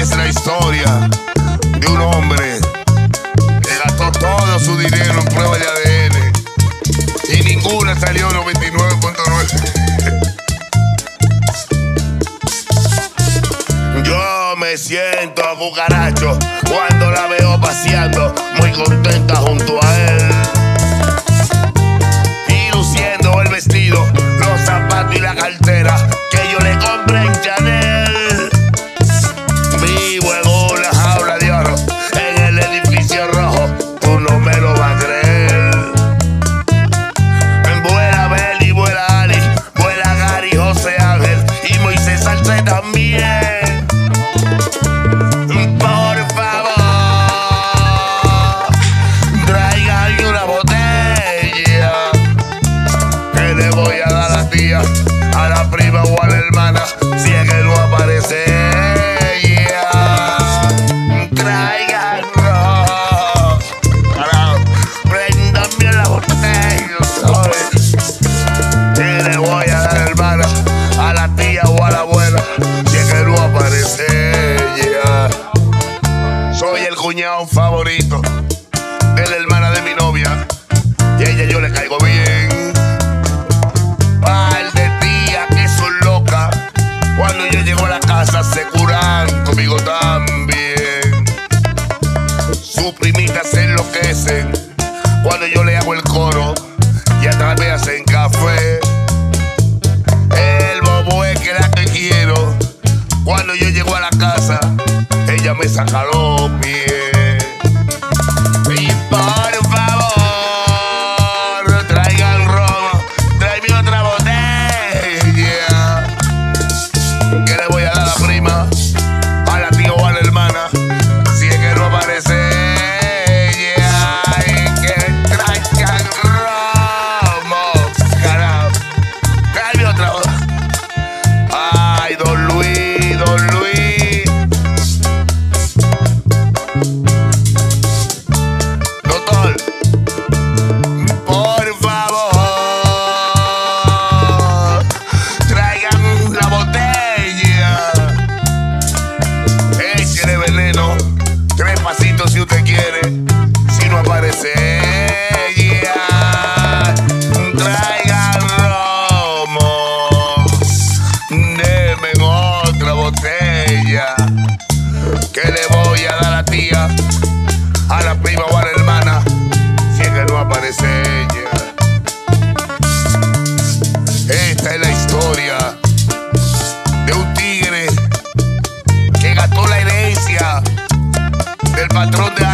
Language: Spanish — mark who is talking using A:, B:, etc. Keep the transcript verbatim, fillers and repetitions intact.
A: es la historia de un hombre que gastó todo su dinero en pruebas de A D N y ninguna salió noventa y nueve punto nueve. Yo me siento cucaracho cuando la veo paseando, muy contenta junto a él, y luciendo el vestido, los zapatos y la cartera que yo le compré en Chanel. Vivo en una jaula de oro en el edificio rojo, tú no me lo vas a creer. Vuela Beli, vuela Ali, vuela Gary, José Ángel y Moisés Salce también. Por favor, traigan una botella que le voy a dar a la tía, a la prima o a la hermana, si es que no aparece ella. Traigan rojo, carajo, prendan bien la botella, ¿sabes? Y le voy a dar a la hermana, a la tía o a la abuela, si es que no aparece ella. Soy el cuñado favorito de la hermana de mi novia y a ella yo le caigo bien. Par de tías que son locas, cuando yo llego a la casa se curan conmigo también. Sus primitas se enloquecen cuando yo le hago el coro y atrás me hacen café. El bobo es que la que quiero, cuando yo llego a la casa ella me saca los pies. Y por favor, traigan romo, tráeme otra botella que le voy a dar a la prima, a la tía o a la hermana, si es que no aparece ella. Y que traigan romo, carajo, tráeme otra botella. Ay, don Luis, don Luis. Doctor, por favor, traigan la botella. Échele veneno, tres pasitos si usted quiere, si no aparece ella. Traigan romo, denme otra botella que le voy a dar a la tía, a la prima o a la hermana, si es que no aparece ella. Esta es la historia de un tigre que gastó la herencia del patrón de